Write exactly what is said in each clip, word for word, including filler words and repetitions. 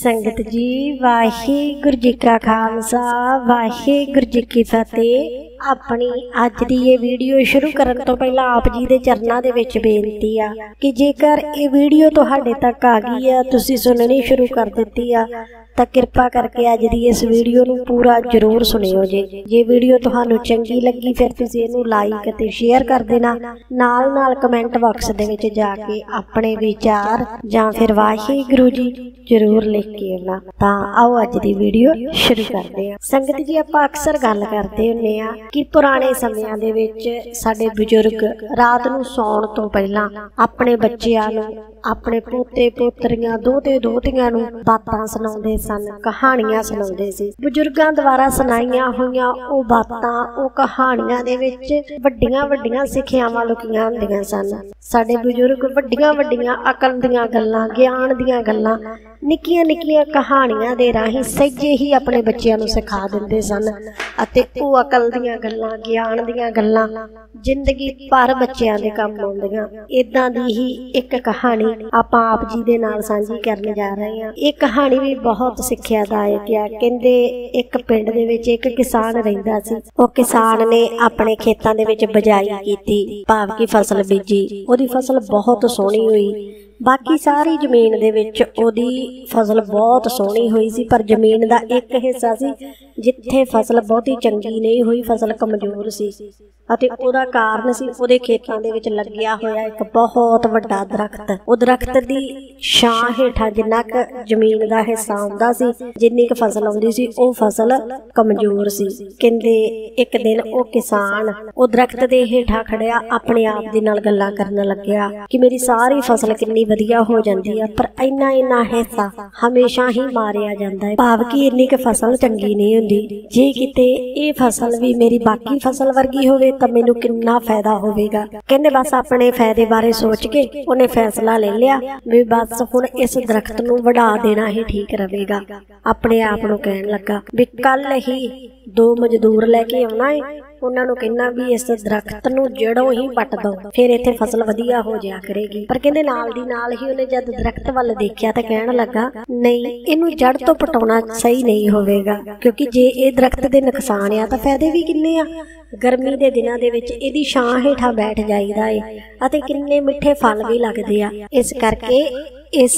संगत जी वाहिगुरू जी का खालसा वाहिगुरू जी की फतेह। अपनी अज दी ये वीडियो शुरू करन तो पहला आप जी दे चरनां दे विच बेनती आ कि जेकर ये वीडियो तुहाडे तक आ गई है, तुसीं सुननी शुरू कर दित्ती आ तां किरपा करके अज दी इस वीडियो नूं पूरा जरूर सुनियो जे। जे वीडियो तुहानूं चंगी लगी फिर तुसीं इहनूं लाइक ते शेयर कर देना, नाल नाल कमेंट बॉक्स दे विच जाके अपने विचार जां फिर वाहिगुरू जी जरूर लिख के आना। तां आओ अज दी वीडियो शुरू करदे हां। संगत जी आपां अक्सर गल करदे हुंदे आ कि पुराने समयां दे विच साडे बजुर्ग रात नूं सौण तो पहिलां अपने बच्चिआं नूं अपने पोते पोतरियां दोते दोतियां नूं बातां सुणाउंदे सन, कहानियां सुणाउंदे सी। बजुर्गां द्वारा सुणाईआं होईआं ओ बातां ओ कहानियां दे विच वड्डियां वड्डियां सिੱਖਿਆਵਾਂ लुकीआं हुंदियां सन। साडे बजुर्ग वड्डियां वड्डियां अकल दीआं गल्लां ज्ञान दीआं गल्लां निक्कियां निक्कियां कहानियां दे राहीं सहिजे ही अपने बच्चिआं नूं सिखा दिंदे सन अते ओ अकल दीआं गल्लां ज्ञान दीआं गल्लां जिंदगी भर बच्चिआं दे काम आउंदियां। इदां दी ही एक कहानी आपां आप जी दे नाल सांझी करन जा रहे हां। इह कहानी भी बहुत सिੱਖਿਆਦਾਇਕ आ। कहंदे एक पिंड दे विच एक किसान रहिंदा सी। ओ किसान ने अपने खेतां दे विच बिजाई कीती, भाव की फसल बीजी। ओदी फसल बहुत सोहणी होई। बाकी सारी जमीन दे विच ओदी फसल बहुत सोहणी हुई सी, पर जमीन दा एक हिस्सा सी जिथे फसल बहुती चंगी नहीं हुई, फसल कमजोर सी अते ओदा कारण सी ओदे खेतां दे विच लग्गिआ होया एक बहुत वड्डा दरख्त। ओ दरख्त दी छां हेठां जिन्ना क जमीन दा हिस्सा आउंदा सी, जिन्नी क फसल आउंदी सी, ओ फसल कमजोर सी। कहंदे एक दिन ओ किसान ओ दरख्त दे हेठां खड़िया अपने आप दे नाल गल्लां करन लग्गिआ कि मेरी सारी फसल किन्नी वधिया हो जाती है, पर इन्ना इन्ना हिस्सा हमेशा ही मारिया जाता है, भाव कि इन्नी क फसल चंगी नहीं हुंदी। जे किते ये फसल भी मेरी बाकी फसल वर्गी होवे तां मैनूं किन्ना फायदा होवेगा। कहंदे बस अपने फायदे बारे सोच के उन्हें फैसला ले लिया भी बस हुण इस दरख्त नूं वढा देना ही ठीक रहेगा। अपने आप नूं कहण लगा भी कल ही दो मजदूर लैके आउणा है, उन्हां नूं कहना भी इस दरख्त नूं जड़ों ही पट दो, फिर इत्थे फसल वधिया हो जाया करेगी। पर कहंदे नाल दी नाल ही उन्हें जद दरख्त वल देखिआ तां कहण लगा नहीं, इहनूं जड़ तो पटाउणा सही नहीं होवेगा, क्योंकि जे इह दरख्त दे नुकसान आ तां फायदे भी किन्ने आ। गर्मी दे दिनां दे विच इहदी छां हेठां बैठ जाईदा है अते किन्ने मिठे फल भी लगदे आ। इस करके इस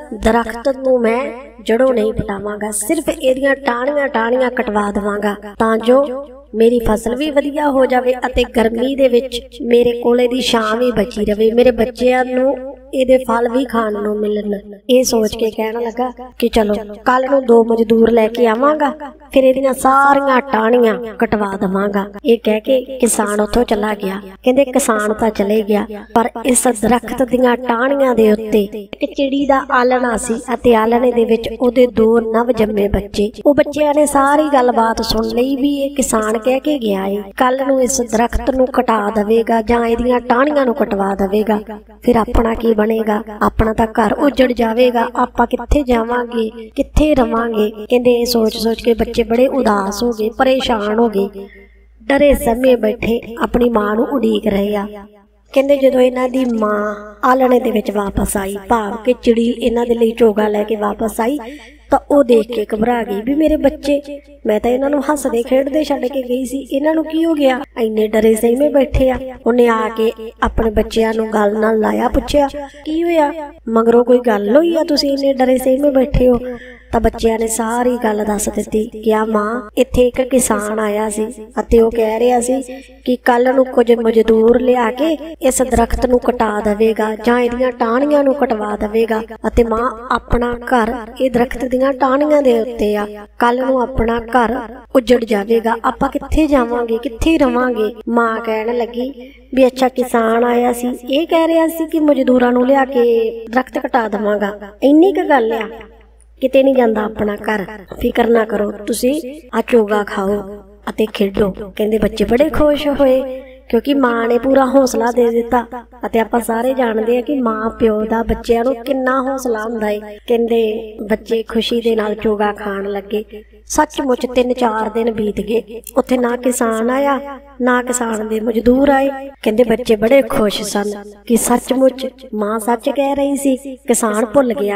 दरख्त नूं मैं जड़ों नहीं पटावांगा, सिर्फ इहदियां टाहणियां टाहणियां कटवा देवांगा तां जो मेरी फसल भी वधिया हो जावे अते गर्मी दे विच मेरे कोले दी छां भी बची रवे, मेरे बच्चिआं नूं इहदे फल भी खाण नूं मिलण। इह सोच के कहण लगा कि चलो कल नूं दो मजदूर लैके आवांगा, फिर इहदियां सारियां टाहणियां कटवा देवांगा। इह कह के किसान उत्थों चला गया। कहंदे किसान तां चले गया, पर इस दरख्त दीयां टाहणियां दे उत्ते इक चिड़ी दा आलणा सी अते आलणे दे विच ओहदे दो नव जम्मे बच्चे। ओ बच्चिआं ने सारी गलबात सुण लई भी इह किसान कह के गया है कल नूं इस दरख्त नूं कटा देवेगा जां इहदियां टाहणियां नूं कटवा देवेगा, फिर अपना की बनेगा, अपना तां घर उजड़ जावेगा, आपां कित्थे जावांगे, कित्थे रवांगे। कहंदे इह सोच सोच के बच्चे बड़े उदास हो गए, परेशान हो गए, डरे सहमे बैठे अपनी मां नूं उडीक रहे आ। कहंदे जदों इन्हां दी मां आलणे दे विच वापस आई, भाव कि चिड़ी इन्हां दे लई चोगा लैके वापस आई, तां ओह देख के घबरा गई भी मेरे बच्चे, मैं तां इन्हां नूं हसदे खेडदे छड्ड के गई सी, इन्हां नूं की हो गया, इन्ने डरे सहमे बैठे आ। उन्हें आके अपने बच्चिआं नूं गल नाल लाया, पुछया की होया, मगरों कोई गल होई आ तुसीं इन्ने डरे सहमे बैठे हो। तां बच्चिआं ने सारी गल दस दित्ती कि आ मां इत्थे एक किसान आया सी अते ओह कह रिहा सी कि कल नूं कुछ मजदूर लिया के इस दरख्त नूं कटा देवेगा जां इहदियां टाहणियां नूं कटवा देवेगा अते मां अपना घर इह दरख्त दीयां टाहणियां दे उत्ते आ, कल नूं अपना घर उजड़ जावेगा, आपां कित्थे जावांगे, कित्थे रवांगे। मां कहण लगी भी अच्छा किसान आया सी, इह कह रिहा सी कि मजदूरां नूं लिया के दरख्त कटा देवांगा, इन्नी क गल आ, किते नहीं जांदा अपना घर, फिकर ना करो, तुसीं आ चोगा खाओ अते खेडो। कहंदे बच्चे बड़े खुश होए क्योंकि मां ने पूरा हौसला दे दिता अते आपां सारे जानदे आ कि मां प्यो दा बच्चिआं नूं किन्ना हौसला हुंदा है। कहंदे बच्चे खुशी दे नाल चोगा खाण लगे। सचमुच तीन चार दिन बीत गए, उत्थे ना किसान आया ना किसान दे मजदूर आए। कहंदे बच्चे बड़े खुश सन कि सचमुच मां सच कह रही सी, किसान भुल गया है।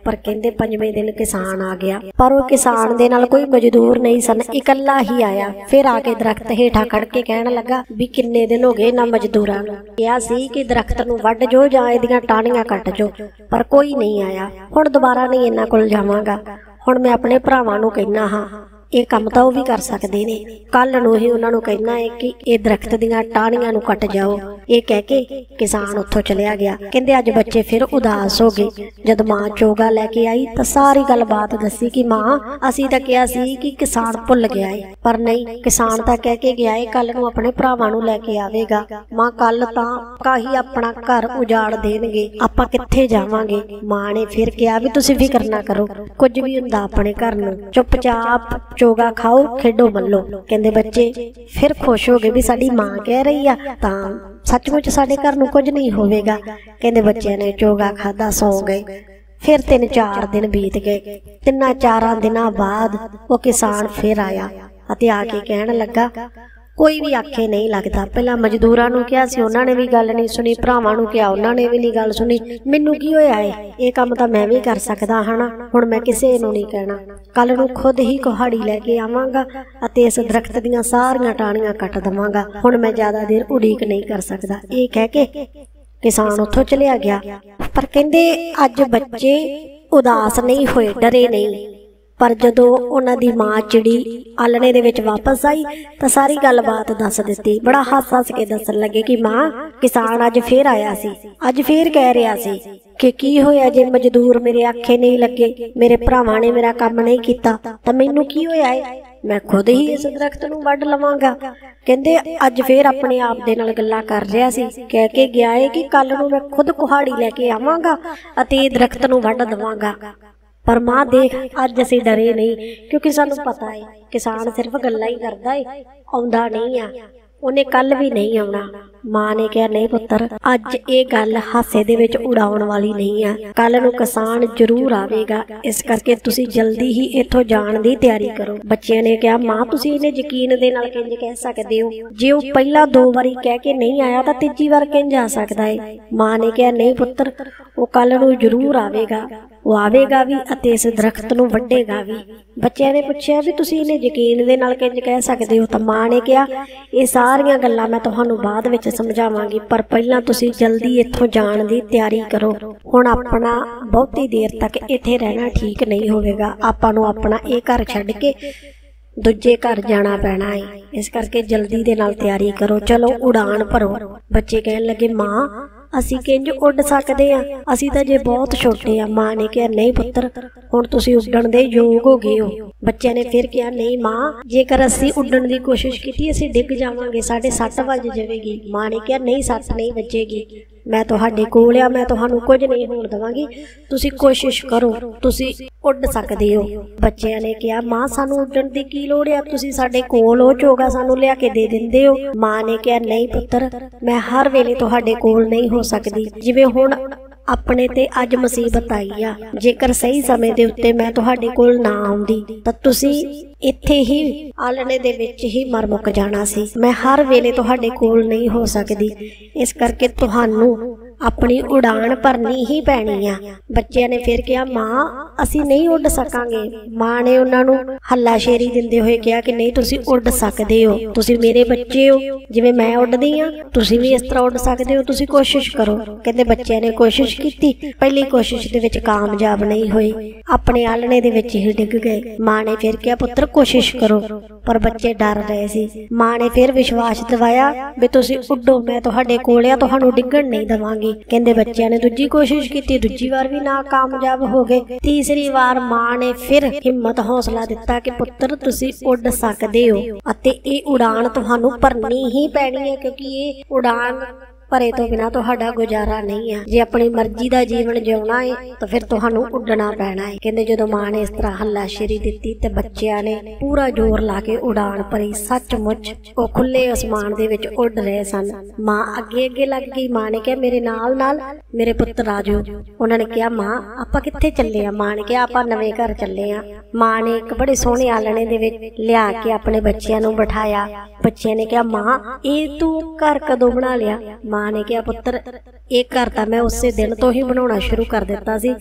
पर कहंदे पंजवें दिन किसान आ गया, पर वो किसान दे नाल कोई मजदूर नहीं सन, इकल्ला ही आया। फिर आके दरख्त हेठा खड़ के कहण लगा भी किन्ने दिन हो गए ना मजदूरां नूं किहा सी कि दरख्त नूं वड्ड जो जां इहदियां टाहणियां कट जो, पर कोई नहीं आया। हुण दुबारा नहीं इन्हां कोल जावांगा, हुण मैं अपने भरावां नूं कहना हां ਇਹ ਕੰਮ ਤਾਂ ਉਹ ਵੀ ਕਰ ਸਕਦੇ ਨੇ। ਕੱਲ ਨੂੰ ਹੀ ਉਹਨਾਂ ਨੂੰ ਕਹਿਣਾ ਹੈ ਕਿ ਇਹ ਦਰਖਤ ਦੀਆਂ ਟਾਹਣੀਆਂ ਨੂੰ ਕੱਟ ਜਾਓ। ਇਹ ਕਹਿ ਕੇ ਕਿਸਾਨ ਉੱਥੋਂ ਚਲਿਆ ਗਿਆ। ਕਹਿੰਦੇ ਅੱਜ ਬੱਚੇ ਫਿਰ ਉਦਾਸ ਹੋ ਗਏ। ਜਦ ਮਾਂ ਚੋਗਾ ਲੈ ਕੇ ਆਈ ਤਾਂ ਸਾਰੀ ਗੱਲਬਾਤ ਦੱਸੀ ਕਿ ਮਾਂ ਅਸੀਂ ਤਾਂ ਕਿਹਾ ਸੀ ਕਿ ਕਿਸਾਨ ਭੁੱਲ ਗਿਆ ਏ, ਪਰ ਨਹੀਂ, ਕਿਸਾਨ ਤਾਂ ਕਹਿ ਕੇ ਗਿਆ ਏ ਕੱਲ ਨੂੰ ਆਪਣੇ ਭਰਾਵਾਂ ਨੂੰ ਲੈ ਕੇ ਆਵੇਗਾ। ਮਾਂ ਕੱਲ ਤਾਂ ਕਾਹੀ ਆਪਣਾ ਘਰ ਉਜਾੜ ਦੇਣਗੇ, ਆਪਾਂ ਕਿੱਥੇ ਜਾਵਾਂਗੇ। ਮਾਂ ਨੇ ਫਿਰ ਕਿਹਾ ਵੀ ਤੁਸੀਂ ਫਿਕਰ ਨਾ ਕਰੋ, ਕੁਝ ਵੀ ਹੁੰਦਾ ਆਪਣੇ ਘਰ ਨੂੰ, ਚੁੱਪਚਾਪ ਚੋਗਾ ਖਾਓ, ਖੇਡੋ, ਮੱਲੋ। ਕਹਿੰਦੇ ਬੱਚੇ ਫਿਰ ਖੁਸ਼ ਹੋ ਗਏ ਵੀ ਸਾਡੀ ਮਾਂ ਕਹਿ ਰਹੀ ਆ ਤਾਂ ਸੱਚਮੁੱਚ ਸਾਡੇ ਘਰ ਨੂੰ ਕੁਝ ਨਹੀਂ ਹੋਵੇਗਾ। ਕਹਿੰਦੇ ਬੱਚਿਆਂ ਨੇ ਚੋਗਾ ਖਾਦਾ, ਸੌ ਗਏ। ਫਿਰ ਤਿੰਨ ਚਾਰ ਦਿਨ ਬੀਤ ਗਏ। ਤਿੰਨਾਂ ਚਾਰਾਂ ਦਿਨਾਂ ਬਾਅਦ ਉਹ ਕਿਸਾਨ ਫਿਰ ਆਇਆ ਅਤੇ ਆ ਕੇ ਕਹਿਣ ਲੱਗਾ ਕੋਈ ਵੀ ਆਖੇ ਨਹੀਂ ਲੱਗਦਾ। ਪਹਿਲਾਂ ਮਜ਼ਦੂਰਾਂ ਨੂੰ ਕਿਹਾ ਸੀ, ਉਹਨਾਂ ਨੇ ਵੀ ਗੱਲ ਨਹੀਂ ਸੁਣੀ, ਭਰਾਵਾਂ ਨੂੰ ਕਿਹਾ, ਉਹਨਾਂ ਨੇ ਵੀ ਨਹੀਂ ਗੱਲ ਸੁਣੀ। ਮੈਨੂੰ ਕੀ ਹੋਇਆ ਏ, ਇਹ ਕੰਮ ਤਾਂ ਮੈਂ ਵੀ ਕਰ ਸਕਦਾ ਹਾਂ, ਹੁਣ ਮੈਂ ਕਿਸੇ ਨੂੰ ਨਹੀਂ ਕਹਿਣਾ। ਕੱਲ ਨੂੰ ਖੁਦ ਹੀ ਕੁਹਾੜੀ ਲੈ ਕੇ ਆਵਾਂਗਾ ਅਤੇ ਇਸ ਦਰਖਤ ਦੀਆਂ ਸਾਰੀਆਂ ਟਾਹਣੀਆਂ ਕੱਟ ਦੇਵਾਂਗਾ। ਹੁਣ ਮੈਂ ਜ਼ਿਆਦਾ ਦੇਰ ਉਡੀਕ ਨਹੀਂ ਕਰ ਸਕਦਾ। ਇਹ ਕਹਿ ਕੇ ਕਿਸਾਨ ਉੱਥੋਂ ਚਲਿਆ ਗਿਆ। ਪਰ ਕਹਿੰਦੇ ਅੱਜ ਬੱਚੇ ਉਦਾਸ ਨਹੀਂ ਹੋਏ, ਡਰੇ ਨਹੀਂ। पर जदों उन्हां दी मां चिड़ी आलणे दे विच वापस आई तां सारी गलबात दस दित्ती। बड़ा हस हस के दस्सण लगे कि मां किसान अज फिर आया सी, अज फिर कह रहा सी कि की होया जे मजदूर मेरे आखे नहीं लगे, मेरे भरावां ने मेरा काम नहीं कीता तां मैनूं की होया है, मैं खुद ही इस दरख्त नूं वड्ड लवांगा। कहंदे अज फिर अपने आप दे नाल गल्लां कर रहा सी, कह के गया है कि कल नूं मैं खुद कुहाड़ी लैके आवांगा अते इह दरख्त नूं वड्ड दवांगा। पर मां देख अज असीं डरे नहीं, क्योंकि सानूं पता है किसान सिर्फ गल्लां ही करदा है, आउंदा नहीं आ, उन्हें कल भी नहीं आउणा। मां ने कहा नहीं पुत्तर, अज ये गल हासे दे विच उड़ाउण वाली नहीं आ, कल नूं किसान जरूर आवेगा, इस करके तुसीं जल्दी ही इत्थों जाण दी तैयारी करो। बच्चिਆਂ ने कहा मां तुसीं इन्हें यकीन दे नाल किंज कह सकदे हो, जे वो पहला दो वारी कह के नहीं आया तां तीजी वार किंज आ सकदा है। मां ने कहा नहीं पुत्तर, वो कल नूं जरूर आवेगा, वो आवेगा भी अते इस दरख्त नूं वड्डेगा भी। बच्चिਆਂ ने पुछया भी तुसीं इन्हें यकीन दे नाल किंज कह सकदे हो, तां मां ने कहा ये सारियां गल्लां मैं तुहानूं बाद विच समझावांगी, पर पहलां तुसीं जल्दी इत्थों जाण दी तैयारी करो। हुण अपना बहुती देर तक इत्थे रहना ठीक नहीं होवेगा, आपां नूं अपना ये घर छड्ड के दूजे घर जाना पैना है, इस करके जल्दी दे नाल तैयारी करो, चलो उड़ान भरो। बच्चे कहन लगे मां असीं किंज उड़ सकदे आ, असीं तां जे बहुत छोटे आ। मां ने कहा नहीं पुत्तर, हुण तुसीं उड्डण दे योग हो गए हो। बच्चे ने फिर कहा नहीं मां, जेकर असीं उड्डण दी कोशिश कीती असीं डिग जावांगे, साडे सੱਟ ਵੱਜ जावेगी। मां ने कहा नहीं सੱਟ नहीं वजेगी, मैं तुहाडे कोल आ, मैं तुहानूं कुछ नहीं होण देवांगी, तुसीं कोशिश करो, तुसीं उड़ सकदे हो। बच्चिਆਂ ने कहा मां सानूं उड्डण दी की लोड़ आ, तुसीं साडे कोल हो, चोगा सानूं लिया के दे दिंदे हो। मां ने कहा नहीं पुत्तर, मैं हर वेले तुहाडे कोल नहीं हो सकदी, जिवें हुण अपने ते अज मुसीबत आई आ, जेकर सही समय दे उत्ते मैं तुहाडे कोल ना आउंदी तां तुसीं इत्थे ही आलणे दे विच ही मर मुक जाना सी। मैं हर वेले तुहाडे कोल नहीं हो सकदी, इस करके तुहानूं अपनी उड़ान भरनी ही पैनी आ। बच्चिਆਂ ने फिर कहा मां असीं नहीं उड़ सकांगे। मां ने उन्हां नूं हल्लाशेरी दिंदे होए कहा कि नहीं तुसीं उड़ सकदे हो, तुसीं मेरे बच्चे हो, जिवें मैं उड़दी आ तुसीं भी इस तरह उड़ सकदे हो, तुसीं कोशिश करो। कहंदे बच्चिਆਂ ने कोशिश कीती, पहली कोशिश दे विच कामयाब नहीं होए, अपने आलणे दे विच ही डिग गए। मां ने फिर कहा पुत्तर कोशिश करो, पर बच्चे डर रहे सी। मां ने फिर विश्वास दिवाया भी तुसीं उड्डो, मैं तुहाडे कोल आ, तुहानूं डिग्गण नहीं देवांगी। कहंदे बच्चिਆਂ ने दूजी कोशिश की, दूजी बार भी ना कामयाब हो गए। तीसरी बार मां ने फिर हिम्मत हौसला दिता कि पुत्र तुसीं उड़ सकदे हो अते इह उड़ान तुहानूं भरनी ही पैनी है, क्योंकि इह उड़ान भरे तो बिना तुहाडा गुजारा नहीं है। जे अपनी मर्जी का जीवन जिउणा है तो फिर तुहानूं उड्डना पैना है। कहंदे जदों मां ने इस तरह हल्लाशेरी दित्ती ते बच्चिਆਂ ने पूरा जोर ला के उड़ान भरी। सचमुच वो खुले आसमान दे विच उड़ रहे सन। मां अगे अगे लग गई। मां ने कहा मेरे नाल नाल मेरे पुत्र आ जाओ। उन्होंने कहा मां आपां कित्थे चले आ? मां ने कहा आपां नवें घर चले आ। मां ने एक बड़े सोहणे आलणे दे विच लिया के अपने बच्चिਆਂ नूं बिठाया। बच्चिਆਂ ने कहा मां ਇਹ तू घर कदों बना लिया? मां ने कहा पुत्र एक घर तां मैं उसे दिन तो ही बनाउणा शुरू कर दिता सी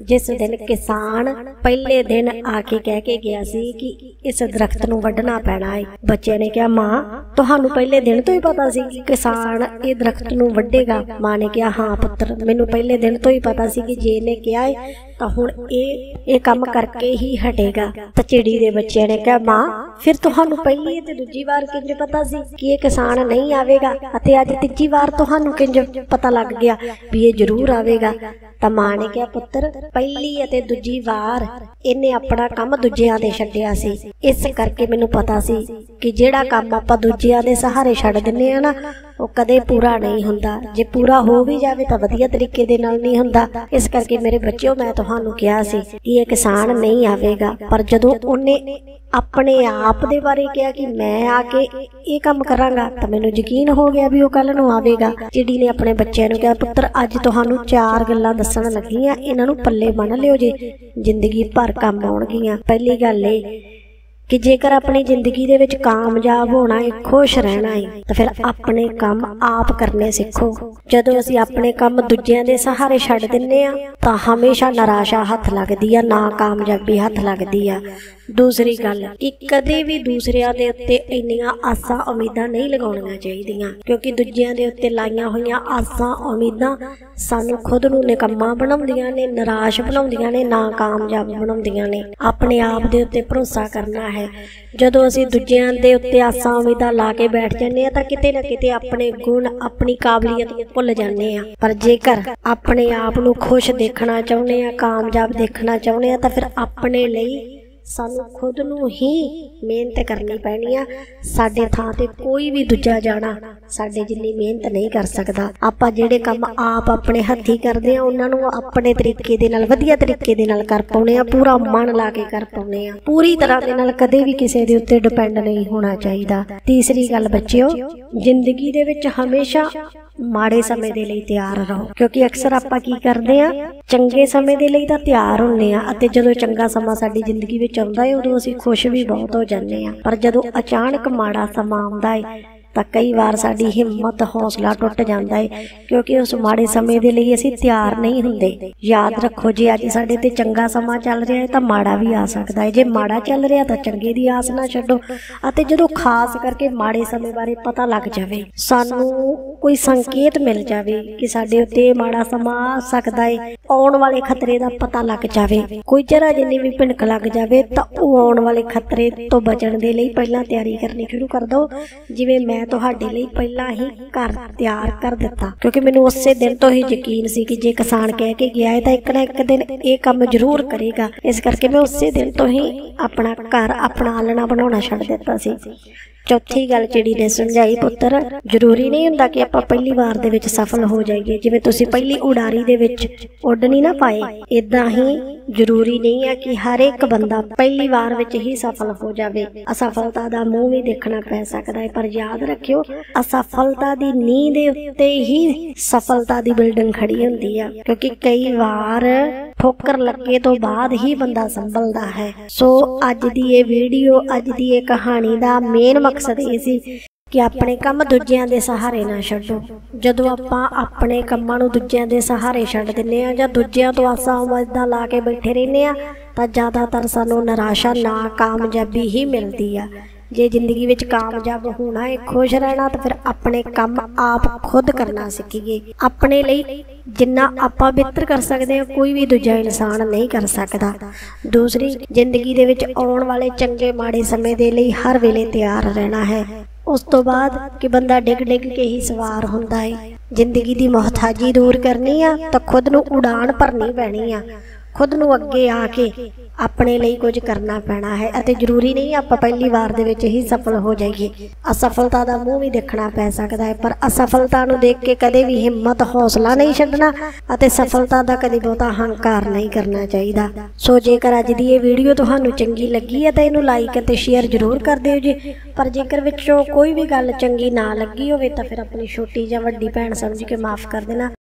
जिस दिन किसान पहले दिन आके कह के गया सी कि इस दरख्त नूं वड्ढना पैना है। बच्चे ने कहा मां तुहानू पहले दिन तो ही पता सी कि किसान ये दरख्त नूं वड्ढेगा। मां ने कहा हाँ पुत्र मैनू पहले दिन तो ही पता सी कि जे ने कहा है तो हुण ये ये काम करके ही हटेगा। तो चिड़ी दे बच्चे ने कहा मां फिर तुहानू पहली ते दूजी बार किंज पता सी कि ये किसान नहीं आवेगा अते अज तीजी बार तुहानू किंज पता लग गया भी ये जरूर आवेगा। तो मां ने कहा पुत्र पहली अते दूजी वार इन्हें अपना काम दूजियां दे छड्डिया सी, इस करके मैनू पता सी कि जेड़ा काम आपां दूजियां दे सहारे छड्ड दिंदे आ ना वो कदे पूरा नहीं हुंदा, जे पूरा हो भी जावे तां वधिया तरीके दे नाल नहीं हुंदा। इस करके मेरे बच्चों मैं तुहानू कहा सी कि ये किसान नहीं आवेगा। पर जदों उन्हें अपने आप दे बारे कहा कि मैं आके ये काम करांगा तो मैनू यकीन हो गया भी वो कल नूं आवेगा। चिड़ी ने अपने बच्चों नूं कहा पुत्र अज तुहानू चार गल्लां दस्सण लगी आ, इन्हां नूं पल्ले बन लिओ जे जिंदगी भर काम आउणगीआं। पहली गल ये कि जेकर अपनी जिंदगी दे विच कामयाब होना है खुश रहना है तो फिर अपने काम आप करने सीखो। जदों असीं अपने काम दूजियां दे सहारे छड्ड दिंदे आ तां हमेशा निराशा हथ लगदी आ, ना कामयाबी हथ लगदी आ। दूसरी गल कि कदे भी दूसरिਆਂ ਦੇ ਉੱਤੇ ਇੰਨੀਆਂ ਆਸਾਂ ਉਮੀਦਾਂ नहीं लगाउणियां ਚਾਹੀਦੀਆਂ क्योंकि दूजिਆਂ ਦੇ ਉੱਤੇ ਲਾਈਆਂ ਹੋਈਆਂ ਆਸਾਂ ਉਮੀਦਾਂ ਸਾਨੂੰ खुद ਨੂੰ ਨਿਕੰਮਾ ਬਣਾਉਂਦੀਆਂ ਨੇ, ਨਿਰਾਸ਼ ਬਣਾਉਂਦੀਆਂ ਨੇ, ਨਾ ਕਾਮਯਾਬ ਬਣਾਉਂਦੀਆਂ ਨੇ। ਆਪਣੇ ਆਪ ਦੇ ਉੱਤੇ ਭਰੋਸਾ ਕਰਨਾ ਹੈ। ਜਦੋਂ ਅਸੀਂ ਦੂਜਿਆਂ ਦੇ ਉੱਤੇ ਆਸਾਂ ਉਮੀਦਾਂ ਲਾ ਕੇ ਬੈਠ ਜਾਂਦੇ ਆ ਤਾਂ ਕਿਤੇ ਨਾ ਕਿਤੇ ਆਪਣੇ ਗੁਣ ਆਪਣੀ ਕਾਬਲੀਅਤ ਭੁੱਲ ਜਾਂਦੇ ਆ। ਪਰ ਜੇਕਰ ਆਪਣੇ ਆਪ ਨੂੰ ਖੁਸ਼ ਦੇਖਣਾ ਚਾਹੁੰਦੇ ਆ, ਕਾਮਯਾਬ ਦੇਖਣਾ ਚਾਹੁੰਦੇ ਆ ਤਾਂ ਫਿਰ ਆਪਣੇ ਲਈ सानू खुद नू ही मेहनत करनी पैनी आ। साडे थां ते कोई भी दूजा जाना साडे जिन्नी मेहनत नहीं कर सकदा। आपां जिहड़े काम आप अपने हत्थी करदे आ उन्हां नू अपने तरीके दे नाल वधिया तरीके दे नाल कर पाउने आ, पूरा मन ला के कर पाउने आ। पूरी तरह दे नाल कदे भी किसी दे उत्ते डिपेंड नहीं होना चाहिदा। तीसरी गल बच्चिओ जिंदगी दे विच हमेशा माड़े समय दे लई तैयार रहो क्योंकि अक्सर आपां की करदे आ चंगे समय दे लई तां तैयार हुंदे आ अते जदों चंगा समा साडी जिंदगी विच आउंदा है उदों असीं खुश भी बहुत हो जांदे आ। पर जदों अचानक माड़ा समा आउंदा है ਤਾਂ कई बार साडी हिम्मत हौसला टुट जाता है क्योंकि उस माड़े समय के लिए असीं तैयार नहीं हुंदे। याद रखो जे अज साडे ते चंगा समा चल रहा है तो माड़ा भी आ सकता है, जे माड़ा चल रहा तो चंगे दी आस ना छड्डो। अते जदों खास करके माड़े समय बारे पता लग जाए, सानू कोई संकेत मिल जाए कि साडे उत्ते माड़ा समा आ सकदा है, आउण वाले खतरे का पता लग जाए, कोई जरा जिन्नी भी भिनक लग जाए तो वो आउण वाले खतरे तो बचण दे लई पहलां तैयारी करनी शुरू कर दो। जिवें मैं तुहाडे लई पहला ही घर तैयार कर दिता क्योंकि मैनूं उसे दिन तो ही यकीन सी कि जे किसान कह के गया है तो एक ना एक दिन ये काम जरूर करेगा। इस करके मैं उसे दिन तो ही अपना घर अपना आलना बनाउणा छड्ड दिता सी। चौथी गल चिड़ी ने समझाई पुत्र जरूरी नहीं हुंदा कि आपां पहली बार दे विच सफल हो जाइए। जिवें तुसीं पहली उड़ारी दे विच उड़ नहीं ना पाए इदां ही जरूरी नहीं है कि हर एक बंदा पहली बार विच ही सफल हो जाए। असफलता दा मुंह भी देखना पै सकदा है पर याद रखियो असफलता दी नींह दे उत्ते ही सफलता दी बिल्डिंग खड़ी हुंदी है क्योंकि कई बार ठोकर लगे तो बाद ही बंदा संभलदा है। सो अज दी ये वीडियो अज दी ये कहानी दा मेन मकसद ये सी कि अपने काम दूजियां दे सहारे ना छड्डो। जदों आपां अपने कामां नूं दूजियां दे सहारे छड्ड दिंदे आ जां दूजियां तो आसां उम्मीदां ला के बैठे रहिंदे आ तां ज़्यादातर सानूं निराशा ना कामयाबी ही मिलदी आ। जे जिंदगी विच कामयाब होना है खुश रहना तो फिर अपने काम आप खुद करना सीखिए। अपने लिए जिन्ना आपां बेहतर कर सकते हैं कोई भी दूजा इंसान नहीं कर सकता। दूसरी जिंदगी दे विच आउण वाले चंगे माड़े समय दे लई हर वेले तैयार रहना है। उस तो बाद कि बंदा डिग डिग के ही सवार हुंदा है। जिंदगी दी मोहताजी दूर करनी आ तो खुद नूं उड़ान भरनी पैनी आ, खुद नूं अगे आके अपने लिए कुछ करना पैना है। अते जरूरी नहीं आप पहली बार दे विच ही सफल हो जाइए। असफलता दा मुंह भी देखना पै सकदा है पर असफलता नूं देख के कदे भी हिम्मत हौसला नहीं छड्डना अते सफलता दा कदे बहुता हंकार नहीं करना चाहिदा। सो जेकर अज दी ये वीडियो तुहानूं चंगी लगी है तो इनू लाइक अते शेयर जरूर कर दिओ जी। पर जेकर विचों कोई भी गल चंगी ना लगी होवे तो फिर अपनी छोटी जां वड्डी भैण समझ के माफ़ कर देना।